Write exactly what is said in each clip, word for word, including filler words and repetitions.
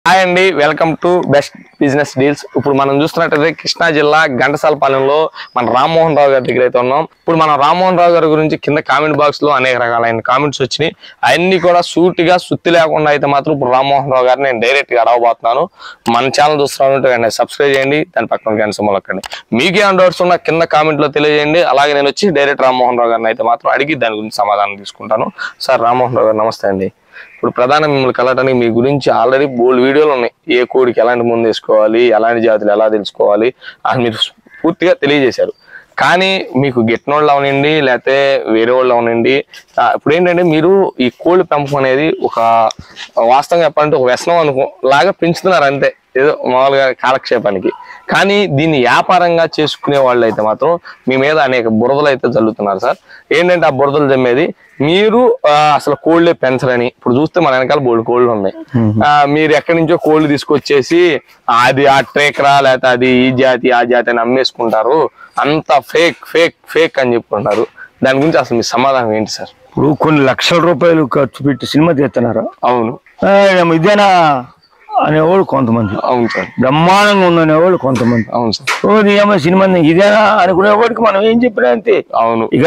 Hi అండి, welcome to best business deals. ఇప్పుడు మనం చూస్తున్నట్టయితే కృష్ణా జిల్లా ఘంటసాలపాలెంలో మన రామ్మోహన్ రావు గారి దగ్గర అయితే ఉన్నాం. ఇప్పుడు మనం రామ్మోహన్ రావు గారి గురించి కింద కామెంట్ బాక్స్ లో అనేక రకాలైన కామెంట్స్ వచ్చినాయి. అవన్నీ కూడా సూటిగా సుత్తి లేకుండా అయితే మాత్రం ఇప్పుడు రామ్మోహన్ రావు గారిని నేను డైరెక్ట్ గా అడగబోతున్నాను. మన ఛానల్ చూస్తున్నట్టు సబ్స్క్రైబ్ చేయండి, దాని పక్కన గంట సింబల్ నొక్కండి. మీకే డౌట్స్ ఉన్న కింద కామెంట్ లో తెలియజేయండి. అలాగే నేను వచ్చి డైరెక్ట్ రామ్మోహన్ రావు గారిని అయితే మాత్రం అడిగి దాని గురించి సమాధానం తీసుకుంటాను. సార్ రామ్మోహన్ రావు గారు నమస్తే అండి. ఇప్పుడు ప్రధాన మిమ్మల్ని కలవడానికి మీ గురించి ఆల్రెడీ బోల్డ్ వీడియోలు ఉన్నాయి. ఏ కోడికి ఎలాంటి ముందు వేసుకోవాలి, ఎలాంటి జాతులు ఎలా తెలుసుకోవాలి అని మీరు పూర్తిగా తెలియజేశారు. కానీ మీకు గిట్టినోళ్ళు అవనండి, లేకపోతే వేరే వాళ్ళు అవనండి, ఇప్పుడు ఏంటంటే మీరు ఈ కోళ్ళ పెంపకం అనేది ఒక వాస్తవంగా చెప్పాలంటే ఒక వ్యసనం అనుకో లాగా పెంచుతున్నారు అంతే, ఏదో మామూలుగా కాలక్షేపానికి. కానీ దీన్ని వ్యాపారంగా చేసుకునే వాళ్ళు అయితే మాత్రం మీ మీద అనేక బురదలు అయితే జల్లుతున్నారు సార్. ఏంటంటే ఆ బురదలు జమ్మేది మీరు అసలు కోళ్ళే పెంచరని. ఇప్పుడు చూస్తే మన వెనకాల బోల్డ్ కోళ్ళు ఉన్నాయి. మీరు ఎక్కడి నుంచో కోళ్ళు తీసుకొచ్చేసి అది ఆ ట్రేకరా లేకపోతే అది ఈ జాతి ఆ జాతి అని అమ్మేసుకుంటారు, అంత ఫేక్ ఫేక్ ఫేక్ అని చెప్పుకుంటారు. దాని గురించి అసలు మీ సమాధానం ఏంటి సార్? ఇప్పుడు కొన్ని లక్షల రూపాయలు ఖర్చు పెట్టి సినిమా తీస్తున్నారు. అవును, ఇదేనా అనేవాళ్ళు కొంతమంది. అవును సార్. బ్రహ్మాండంగా ఉందనేవాళ్ళు కొంతమంది. అవును సార్. ఓది ఏమో సినిమా ఇదేనా అనుకునేవాడికి మనం ఏం చెప్పినా అంతే. అవును, ఇక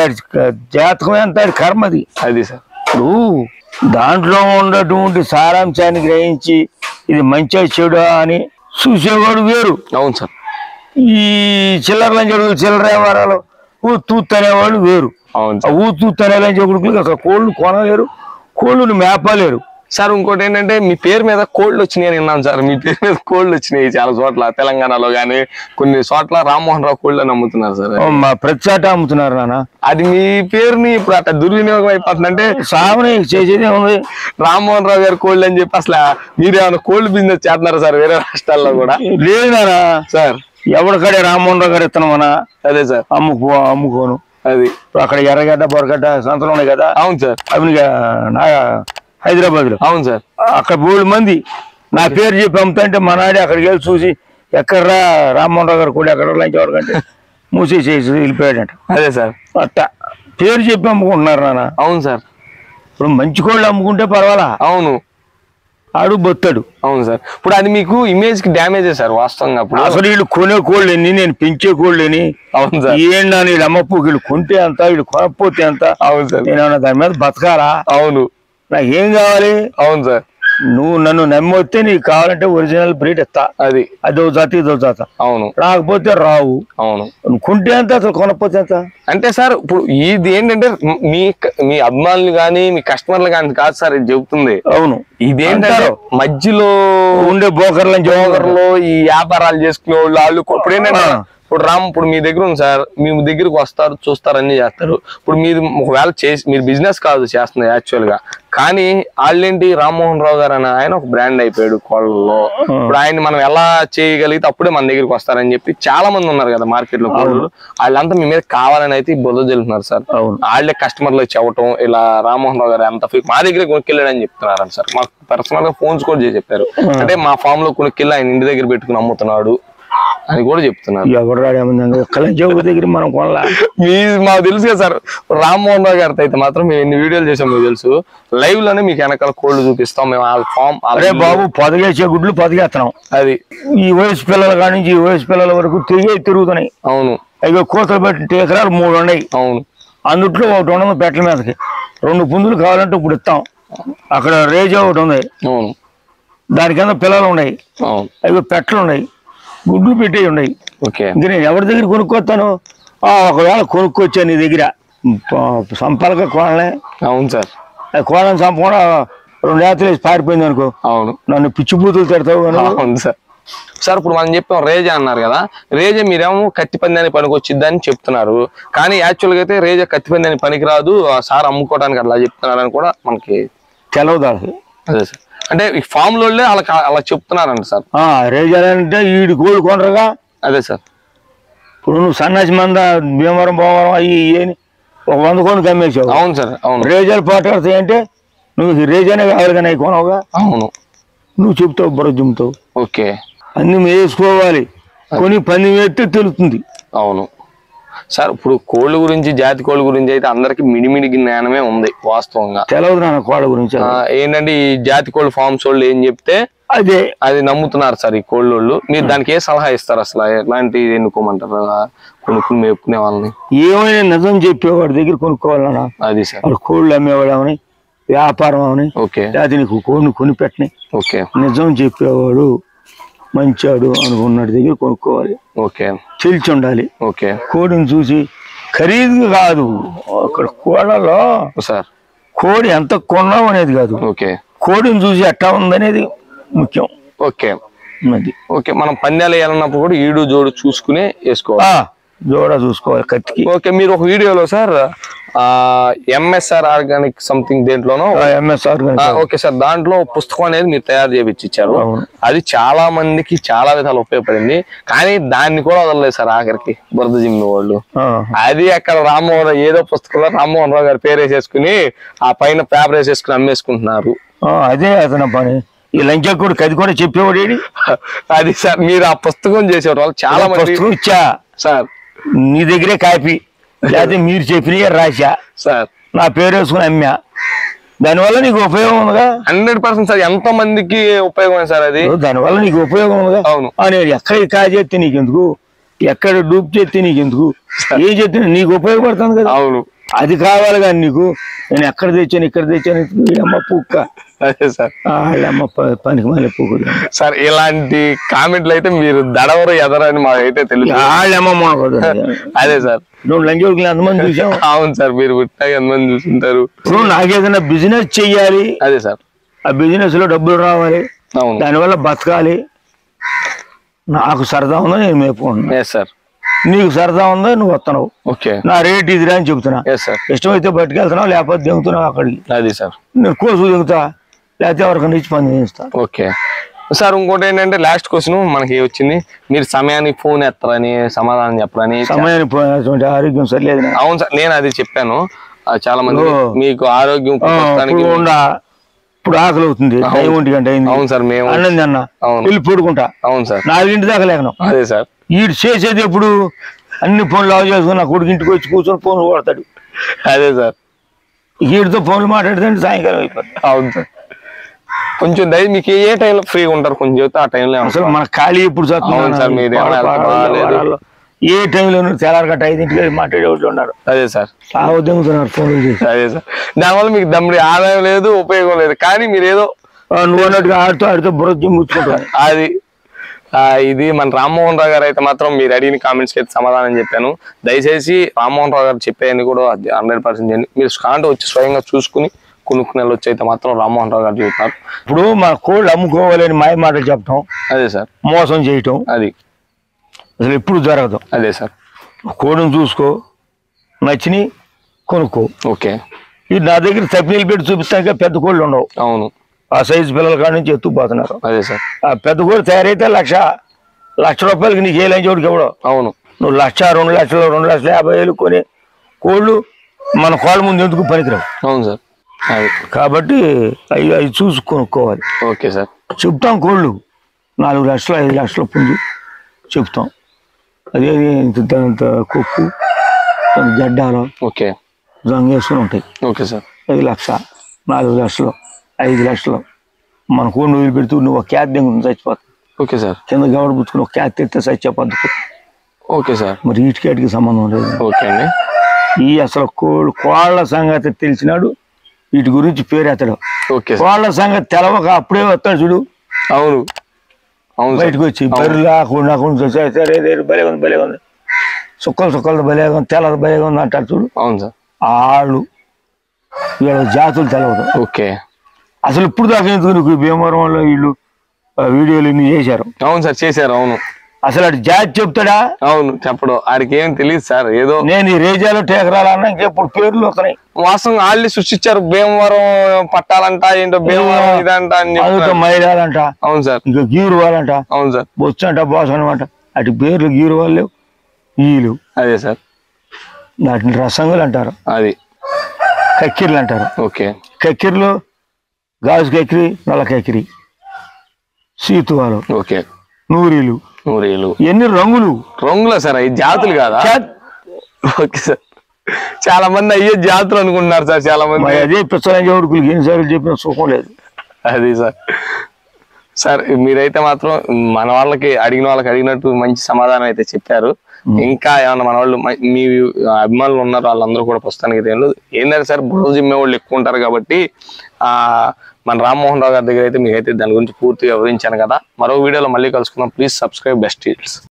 జాతకం ఎంత అది కర్మది. అది సార్. ఇప్పుడు దాంట్లో ఉన్నటువంటి సారాంశాన్ని గ్రహించి ఇది మంచిగా చెడా అని చూసేవాడు వేరు. అవును సార్. ఈ చిల్లర లంచడుగులు చిల్లర వ్యవహారాలు ఊ తూత్ అనేవాళ్ళు వేరు. అవును, ఊ తూత్ అనే లంచడుగులు అసలు కోళ్ళు కొనలేరు, కోళ్ళను మేపలేరు. సార్ ఇంకోటి ఏంటంటే మీ పేరు మీద కోళ్ళు వచ్చినాయి అని విన్నాను సార్. మీ పేరు మీద కోళ్ళు వచ్చినాయి చాలా చోట్ల, తెలంగాణలో కానీ కొన్ని చోట్ల రామ్మోహన్ రావు కోళ్ళు అని అమ్ముతున్నారు సార్. మా ప్రతి చాట అమ్ముతున్నారు నాన్న. అది మీ పేరుని ఇప్పుడు అట్లా దుర్వినియోగం అయిపోతుంది. అంటే సాగుని చేసేది ఉంది రామ్మోహన్ రావు గారి కోళ్ళు అని చెప్పి అసలు మీరేమైనా కోళ్ళు బిజినెస్ చేస్తున్నారా సార్ వేరే రాష్ట్రాల్లో కూడా? లేదు నాన్న సార్. ఎవరికడే రామ్మోహన్ రావు గారు ఇస్తున్నామన్నా? అదే సార్, అమ్ముకో అమ్ముకోను. అది అక్కడ ఎర్రగడ్డ బొరగడ్డ సంతలు ఉన్నాయి కదా. అవును సార్. అవి నా హైదరాబాద్ లో. అవును సార్. అక్కడ మూడు మంది నా పేరు చెప్పి అమ్ముతుంటే మా నాడి అక్కడికి వెళ్ళి చూసి ఎక్కడరా రామ్మోహన్ రావు గారు కూడా ఎక్కడ లంచ్ ఎవరికంటే మూసేసేసి వెళ్ళిపోయాడంట. అదే సార్. అట్ట పేరు చెప్పి అమ్ముకుంటున్నారు నాన్న. అవును సార్. ఇప్పుడు మంచి కోళ్ళు అమ్ముకుంటే పర్వాలా. అవును, ఆడు బొత్తాడు. అవును సార్. ఇప్పుడు అది మీకు ఇమేజ్ కి డ్యామేజ్ సార్ వాస్తవంగా. అప్పుడు అసలు వీళ్ళు కొనే కోళ్ళని నేను పెంచే కోళ్ళని. అవును సార్. ఏంటన్నా వీళ్ళు అమ్మపు వీళ్ళు కొంటే అంత వీళ్ళు కొనకపోతే అంత. అవును సార్. నేను దాని మీద బతకాలా? అవును. నాకు ఏం కావాలి? అవును సార్. నువ్వు నన్ను నమ్మొస్తే నీకు కావాలంటే ఒరిజినల్ బ్రీడ్ ఇస్తా. అది అదో జాత ఇదో జాత. అవును. రాకపోతే రావు. అవును. నువ్వు కొంటే ఎంత అసలు కొనకపోతే ఎంత అంటే సార్. ఇప్పుడు ఇది ఏంటంటే మీ మీ అభిమానులు కానీ మీ కస్టమర్లు కానీ కాదు సార్ ఇది చెబుతుంది. అవును. ఇదేంటారు మధ్యలో ఉండే బోకర్లు జోకర్లు ఈ వ్యాపారాలు చేసుకునే వాళ్ళు వాళ్ళు ఇప్పుడు ఏంటంటే ఇప్పుడు రామ్ ఇప్పుడు మీ దగ్గర ఉంది సార్, మీ దగ్గరకు వస్తారు చూస్తారు అన్ని చేస్తారు. ఇప్పుడు మీరు ఒకవేళ చేసి మీరు బిజినెస్ కాదు చేస్తున్నారు యాక్చువల్ గా, కానీ వాళ్ళేంటి రామ్మోహన్ రావు గారు అని ఆయన ఒక బ్రాండ్ అయిపోయాడు కోళ్ళలో. ఇప్పుడు ఆయన మనం ఎలా చేయగలిగితే అప్పుడే మన దగ్గరికి వస్తారని చెప్పి చాలా మంది ఉన్నారు కదా మార్కెట్ లో కోళ్ళు. వాళ్ళంతా మీ మీద కావాలని అయితే బొద్దు చెల్లుతున్నారు సార్. వాళ్ళే కస్టమర్లు చెప్పటం ఇలా రామ్మోహన్ రావు గారు ఎంత మా దగ్గర కొనుక్కెళ్ళాడని చెప్తున్నారని సార్. మాకు పర్సనల్ గా ఫోన్స్ కూడా చేసి చెప్పారు. అంటే మా ఫామ్ లో కొనుక్కెళ్ళి ఆయన ఇంటి దగ్గర పెట్టుకుని అమ్ముతున్నాడు అని కూడా చెప్తున్నారు. ఎవరు దగ్గర మనం కొనలా. మీ మాకు తెలుసు కదా సార్. రామ్మోహన్ రావు గారితో అయితే మాత్రం మేము ఎన్ని వీడియోలు చేసాం మీకు తెలుసు. లైవ్ లోనే మీకు వెనకాల కోళ్ళు చూపిస్తాం మేము. ఆ ఫామ్ అదే బాబు పొదగేసే గుడ్లు పొదగేస్తున్నాం. అది ఈ వయసు పిల్లల కాడి నుంచి ఈ వయసు పిల్లల వరకు తిరిగే తిరుగుతున్నాయి. అవును. అవి కోతలు పెట్టి ఎకరాలు మూడు ఉన్నాయి. అవును. అందుట్లో ఒకటి ఉండదు పెట్టల మీదకి. రెండు పుంజులు కావాలంటే ఇప్పుడు ఇస్తాం. అక్కడ రేజా ఒకటి ఉంది. అవును. దాని కింద పిల్లలు ఉన్నాయి. అవును. అవి పెట్టలు ఉన్నాయి, గుడ్లు పెట్టేవి ఉన్నాయి. ఓకే. ఇంక నేను ఎవరి దగ్గర కొనుక్కొస్తాను? ఒకవేళ కొనుక్కొచ్చా నీ దగ్గర సంపలక కోడలే. అవును సార్. అది కోడని సంపకుండా రెండు ఏతలు వేసి పారిపోయింది అనుకో. అవును. నన్ను పిచ్చి బూతులు తిడతావు. అవును సార్. సార్ ఇప్పుడు మనం చెప్పాం రేజా అన్నారు కదా, రేజా మీరేమో కత్తి పందాన్ని పనికి వచ్చిద్దని చెప్తున్నారు. కానీ యాక్చువల్గా అయితే రేజా కత్తి పందాన్ని పనికి రాదు, సార్ అమ్ముకోవడానికి అట్లా చెప్తున్నారని కూడా మనకి తెలవదు. అదే సార్. అంటే ఈ ఫామ్ లో అలా అలా చెప్తున్నారంట సార్. రేజాలంటే ఈడు కోళ్ళు కొనరుగా. అదే సార్. ఇప్పుడు నువ్వు సన్నాసి మంద భీమవరం భీమవరం అయ్యి ఏని ఒక వంద కోళ్ళు కమ్మేసావు. అవును సార్. అవును. రేజాలు పాటాడుతాయి అంటే నువ్వు రేజానే కావాలి కానీ అవి కొనవుగా. అవును. నువ్వు చెప్తావు బుర్ర చుమ్ముతావు. ఓకే. అన్ని వేసుకోవాలి, కొని పని వేస్తే తెలుస్తుంది. అవును సార్. ఇప్పుడు కోళ్ళ గురించి జాతి కోళ్ళ గురించి అయితే అందరికి మిడిమిడి జ్ఞానమే ఉంది వాస్తవంగా. తెలవదు నాన్న కోళ్ళ గురించి. ఏంటంటే ఈ జాతి కోళ్ళ ఫార్మ్స్ వాళ్ళు ఏం చెప్తే అదే అది నమ్ముతున్నారు సార్ ఈ కోళ్ళోళ్ళు. మీరు దానికి ఏ సలహా ఇస్తారు? అసలు ఎలాంటి ఎన్నుకోమంటారు కొనుక్కుని మేపుకునే వాళ్ళని? ఏమైనా నిజం చెప్పేవాడి దగ్గర కొనుక్కోవాలన్నా. అది సార్. వాడు కోళ్ళు అమ్మేవాడు అవని, వ్యాపారం అవని, ఓకే, అది నీకు కోడిని కొనిపెట్టని ఓకే, నిజం చెప్పేవాడు మంచాడు అనుకున్నాడు దగ్గర కొనుక్కోవాలి. ఓకే, తెలిసి ఉండాలి. ఓకే, కోడిని చూసి ఖరీదు కాదు అక్కడ కోళ్ళలో సార్. కోడి ఎంత కొన్నాం అనేది కాదు, ఓకే, కోడిని చూసి ఎట్టా ఉందనేది ముఖ్యం. ఓకే, అది ఓకే. మనం పందాలు వేయాలన్నప్పుడు కూడా ఈడు జోడు చూసుకునే వేసుకోవాలి, జోడ చూసుకోవాలి కత్తికి. ఓకే. మీరు ఒక వీడియోలో సార్ ఎంఎస్ఆర్ ఆర్గానిక్ సంథింగ్ దేంట్లోనో ఎంఎస్ఆర్ ఓకే సార్, దాంట్లో పుస్తకం అనేది మీరు తయారు చేయించి ఇచ్చారు. అది చాలా మందికి చాలా విధాలు ఉపయోగపడింది. కానీ దాన్ని కూడా వదలలేదు సార్ ఆఖరికి బురద జిమ్మి వాళ్ళు. అది అక్కడ రామ్మోహన్ రావు ఏదో పుస్తకంలో రామ్మోహన్ రావు గారి పేరు వేసేసుకుని ఆ పైన పేపర్ వేసేసుకుని అమ్మేసుకుంటున్నారు. అదే అతను పని. ఈ లంచకుడు కది కూడా చెప్పేవాడు. అది సార్ మీరు ఆ పుస్తకం చేసేవారు వాళ్ళు చాలా మంది ఇచ్చా సార్, నీ దగ్గరే కాపీ లేకపోతే మీరు చెప్పిన రాశా సార్, నా పేరు వేసుకుని అమ్మా, దానివల్ల నీకు ఉపయోగం ఉందిగా. Hundred percent sir. ఎంతో మందికి ఉపయోగం సార్ అది. దానివల్ల నీకు ఉపయోగం ఉందిగా. అవును. అనేది ఎక్కడ కాజెత్తే నీకెందుకు, ఎక్కడ డూప్ చేస్తే నీకెందుకు, ఏ చెప్తే నీకు ఉపయోగపడుతుంది కదా. అవును. అది కావాలి కానీ నీకు నేను ఎక్కడ తెచ్చాను ఇక్కడ తెచ్చాను అమ్మ పూక్క. అదే సార్, అమ్మ పనికి మళ్ళీ పూకు సార్. ఇలాంటి కామెంట్లు అయితే మీరు దడవరు ఎదరని మాకైతే తెలుసు. వాళ్ళమ్మ మొనకూడదు. అదే సార్, నువ్వు లంచోడికి ఎంతమంది చూసావు? అవును సార్, మీరు పుట్టాక ఎంతమంది చూస్తుంటారు. ఇప్పుడు నాకేదైనా బిజినెస్ చెయ్యాలి, అదే సార్, ఆ బిజినెస్ లో డబ్బులు రావాలి, అవును, దానివల్ల బతకాలి. నాకు సరదా ఉందో నేను మేపుకుంటున్నా, సార్. నీకు సరదా ఉందో నువ్వు వస్తున్నావు, ఓకే, నా రేట్ ఇదిరా అని చెప్తున్నా. ఇష్టమైతే పట్టుకెళ్తున్నావు, లేకపోతే దిగుతున్నావు అక్కడికి. అది సార్, నేను కోసు దిగుతా, లేకపోతే ఎవరికైనా ఇచ్చి పని చేస్తా. Okay sir. ఇంకోటి ఏంటంటే లాస్ట్ క్వశ్చన్ మనకి వచ్చింది, మీరు సమయానికి ఫోన్ ఎత్తారని సమాధానం చెప్పరని. సమయానికి పోయినటువంటి ఆరోగ్యం సరిలేదు. అవును సార్, నేను అది చెప్పాను. చాలా మంది మీకు ఆరోగ్యం ఇప్పుడు ఆకలి అవుతుంది, టైం ఒంటి గంట అయింది. అవును సార్, మేము అన్నది అన్న వెళ్ళి పడుకుంటా. అవును సార్, నాలుగింటి దాకా లేకను. అదే సార్, వీడు చేసేది ఎప్పుడు అన్ని ఫోన్లు ఆఫ్ చేసుకుని నా కొడుకు ఇంటికి వచ్చి కూర్చొని ఫోన్ కొడతాడు. అదే సార్, వీడితో ఫోన్లు మాట్లాడితే సాయంకాలం అయిపోతుంది. అవును సార్. కొంచెం దయ మీకు ఏ టైంలో ఫ్రీగా ఉంటారు కొంచెం చెప్తే ఆ టైంలో. అసలు మన ఖాళీ ఎప్పుడు ఏ టైంలో తెల్లారి గట్ట ఐదింటికి మాట్లాడేవాళ్ళు ఉన్నారు. అదే సార్, దిగుతున్నారు ఫోన్లు చేసి. అదే సార్, దానివల్ల మీకు దమ్ముడి ఆదాయం లేదు, ఉపయోగం లేదు. కానీ మీరు ఏదో నువ్వు అన్నట్టుగా ఆడుతూ ఆడుతూ బురద ముచ్చుకుంటారు. అది ఇది మన రామ్మోహన్ రావు గారు అయితే మాత్రం మీరు అడిగిన కామెంట్స్కి అయితే సమాధానం చెప్పాను. దయచేసి రామ్మోహన్ రావు గారు చెప్పేయని కూడా హండ్రెడ్ పర్సెంట్ చేయండి. మీరు కాంట వచ్చి స్వయంగా చూసుకుని కొనుక్కునే వచ్చి అయితే మాత్రం రామ్మోహన్ రావు గారు చెప్తున్నారు. ఇప్పుడు మన కోళ్ళు అమ్ముకోవాలని మాయ మాటలు చెప్పటం, అదే సార్, మోసం చేయటం అది అసలు ఎప్పుడు జరగదు. అదే సార్, కోడిని చూసుకో, నచ్చిని కొనుక్కో. ఓకే, ఇది నా దగ్గర తప్పినీళ్ళు పెట్టి చూపిస్తాక పెద్ద కోళ్ళు ఉండవు. అవును, ఆ సైజు పిల్లల కాడ నుంచి ఎత్తుకుపోతున్నారు. అదే సార్, ఆ పెద్ద కోడి తయారైతే లక్ష లక్ష రూపాయలకి నీకు ఏ లంచోడికి ఇవ్వడం. అవును, నువ్వు లక్ష రెండు లక్షలు రెండు లక్షల యాభై వేలు కొని కోళ్ళు మన కోళ్ళ ముందు ఎందుకు పనికిరావు. అవును సార్, కాబట్టి అవి అవి చూసి కొనుక్కోవాలి. ఓకే సార్, చెప్తాం కోళ్ళు నాలుగు లక్షలు ఐదు లక్షల పుంజు చెప్తాం. అదే ఇంత కొక్కు జడ్డాలు ఓకే జంగేసుకుని ఉంటాయి. ఓకే సార్, ఐదు లక్ష నాలుగు లక్షలు ఐదు లక్షలు మన కోడిని వదిలిపెడుతూ నువ్వు ఒక క్యాత్ దింగు చచ్చిపోతావు. ఓకే సార్, కింద గవడ పుచ్చుకుని ఒక క్యాత్ తెస్తే చచ్చిపోద్దు. ఓకే సార్, మరి ఈటికేటికి సంబంధం లేదు. ఓకే అండి. ఈ అసలు కోళ్ళు కోళ్ళ సంగతి తెలిసినాడు వీటి గురించి పేరు ఎత్తడు. ఓకే, కోళ్ళ సంగతి తెలవక అప్పుడే వస్తాడు చూడు. అవును, అవును, బయటకు వచ్చి బర్రెలు ఆకుండా భలే ఉంది భలే ఉంది సుక్కలు సుక్కలది భలే ఉంది తెల్లది భలే ఉంది అంటారు చూడు. అవును సార్, వాళ్ళు వీళ్ళ జాతులు తెలవదు. ఓకే, అసలు ఇప్పుడు దాకా ఎందుకు నీకు భీమవరం వల్ల వీళ్ళు వీడియోలు ఇన్ని చేశారు. అవును సార్, చేశారు. అవును, అసలు అటు జాతి చెప్తాడా? అవును, చెప్పడం ఆడికి ఏం తెలియదు సార్. ఏదో నేను ఈ రేజాలు టేకరాలన్నా ఇంకెప్పుడు పేర్లు వస్తున్నాయి. వాస్తవం వాళ్ళని సృష్టించారు. భీమవరం పట్టాలంట, ఏంటో భీమవరం ఇదంట, మైదాలంట. అవును సార్, ఇంకా గీరు వాళ్ళంట. అవును సార్, బొచ్చు అంట బాస్ అనమాట. అటు పేర్లు గీరు వాళ్ళు వీళ్ళు. అదే సార్, వాటిని రసంగులు అంటారు, అది కక్కిర్లు అంటారు. ఓకే, కక్కిర్లు గాజు కక్కిరి, నల్ల కక్కిరి, సీతువాలు, ఓకే, నూరీలు, నూరీలు ఎన్ని రంగులు రంగులా సార్? ఈ జాతులు కాదా? ఓకే సార్, చాలా మంది అయ్యే జాతులు అనుకుంటున్నారు సార్ చాలా మంది. అదే పిచ్చలంజ ఉడుకులకి ఎన్నిసార్లు చెప్పిన సుఖం లేదు. అది సార్, సార్ మీరైతే మాత్రం మన వాళ్ళకి అడిగిన వాళ్ళకి అడిగినట్టు మంచి సమాధానం అయితే చెప్పారు. ఇంకా ఏమన్నా మన వాళ్ళు మీ అభిమానులు ఉన్నారు, వాళ్ళందరూ కూడా ప్రస్తుతానికి తెలియదు. ఏంటంటే సార్ బుర్ర జిమ్మే వాళ్ళు ఎక్కువ ఉంటారు కాబట్టి ఆ మన రామ్మోహన్ రావు గారి దగ్గర అయితే మీకైతే దాని గురించి పూర్తిగా వివరించాను కదా. మరో వీడియోలో మళ్ళీ కలుసుకుందాం. Please subscribe best deals.